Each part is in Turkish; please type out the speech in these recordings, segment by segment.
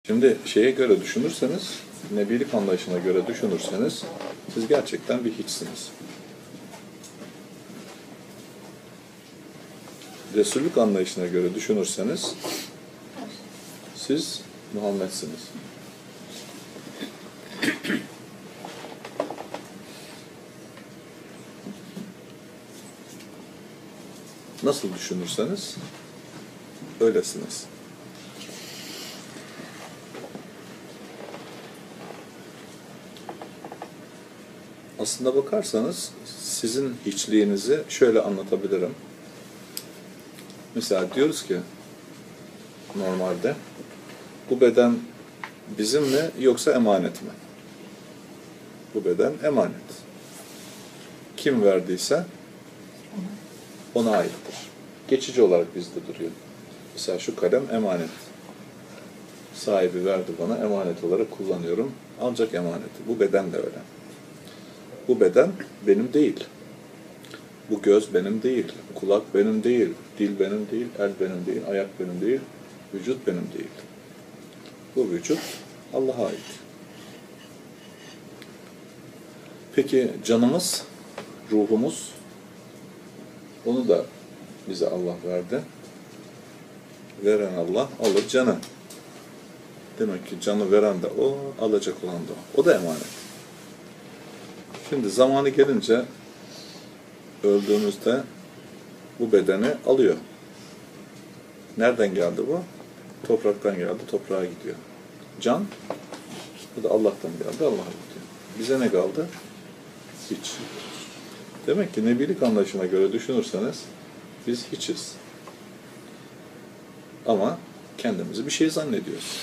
Şimdi şeye göre düşünürseniz, nebilik anlayışına göre düşünürseniz, siz gerçekten bir hiçsiniz. Resullük anlayışına göre düşünürseniz, siz Muhammed'siniz. Nasıl düşünürseniz, öylesiniz. Aslında bakarsanız, sizin hiçliğinizi şöyle anlatabilirim. Mesela diyoruz ki, normalde, bu beden bizim mi yoksa emanet mi? Bu beden emanet. Kim verdiyse ona aittir. Geçici olarak bizde duruyor. Mesela şu kalem emanet. Sahibi verdi bana, emanet olarak kullanıyorum. Ancak emaneti. Bu beden de öyle. Bu beden benim değil. Bu göz benim değil. Kulak benim değil. Dil benim değil. El benim değil. Ayak benim değil. Vücut benim değil. Bu vücut Allah'a ait. Peki canımız, ruhumuz, onu da bize Allah verdi. Veren Allah alır canı. Demek ki canı veren de o, alacak olan da o. O da emanet. Şimdi zamanı gelince öldüğümüzde bu bedeni alıyor. Nereden geldi bu? Topraktan geldi, toprağa gidiyor. Can, bu da Allah'tan geldi, Allah'a gidiyor. Bize ne kaldı? Hiç. Demek ki nebilik anlayışına göre düşünürseniz biz hiçiz. Ama kendimizi bir şey zannediyoruz.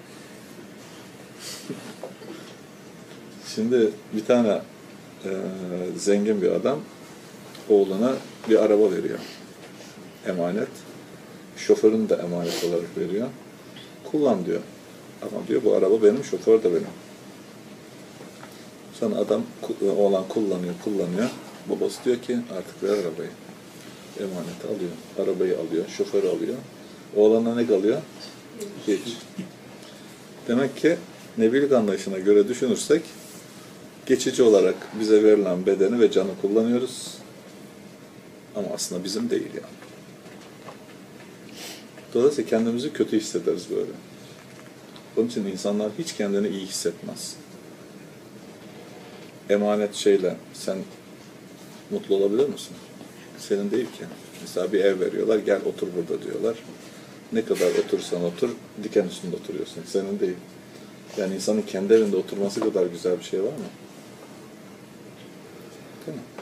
Şimdi bir tane zengin bir adam oğluna bir araba veriyor. Emanet. Şoförünü de emanet olarak veriyor. Kullan diyor. Ama diyor bu araba benim, şoför de benim. Sonra adam, oğlan kullanıyor. Babası diyor ki artık ver arabayı. Emaneti alıyor. Arabayı alıyor, şoförü alıyor. Oğlana ne kalıyor? Hiç. Demek ki nebilik anlayışına göre düşünürsek geçici olarak bize verilen bedeni ve canı kullanıyoruz. Ama aslında bizim değil yani. Dolayısıyla kendimizi kötü hissederiz böyle. Onun için insanlar hiç kendini iyi hissetmez. Emanet şeyle sen mutlu olabilir misin? Senin değil ki. Mesela bir ev veriyorlar, gel otur burada diyorlar. Ne kadar otursan otur, diken üstünde oturuyorsun. Senin değil. Yani insanın kendi evinde oturması kadar güzel bir şey var mı? Değil mi?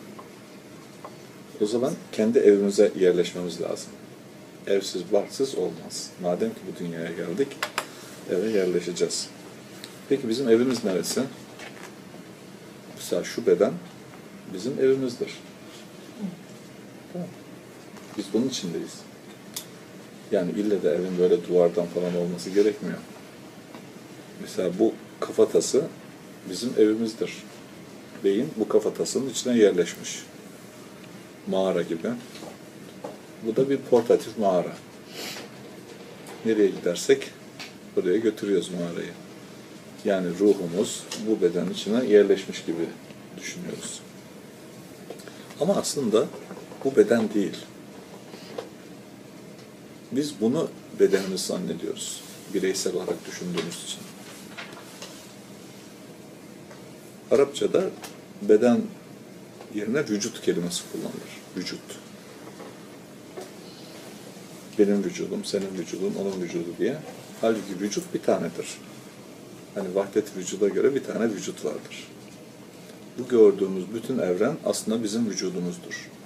O zaman kendi evimize yerleşmemiz lazım. Evsiz, barksız olmaz. Madem ki bu dünyaya geldik, eve yerleşeceğiz. Peki bizim evimiz neresi? Mesela şu beden bizim evimizdir. Tamam. Biz bunun içindeyiz. Yani ille de evin böyle duvardan falan olması gerekmiyor. Mesela bu kafatası bizim evimizdir. Beyin bu kafatasının içine yerleşmiş. Mağara gibi. Bu da bir portatif mağara. Nereye gidersek buraya götürüyoruz mağarayı. Yani ruhumuz bu bedenin içine yerleşmiş gibi düşünüyoruz. Ama aslında bu beden değil. Biz bunu bedenimiz zannediyoruz. Bireysel olarak düşündüğümüz için. Arapçada beden yerine vücut kelimesi kullanılır. Vücut. Benim vücudum, senin vücudun, onun vücudu diye. Halbuki vücut bir tanedir. Hani vahdet vücuda göre bir tane vücut vardır. Bu gördüğümüz bütün evren aslında bizim vücudumuzdur.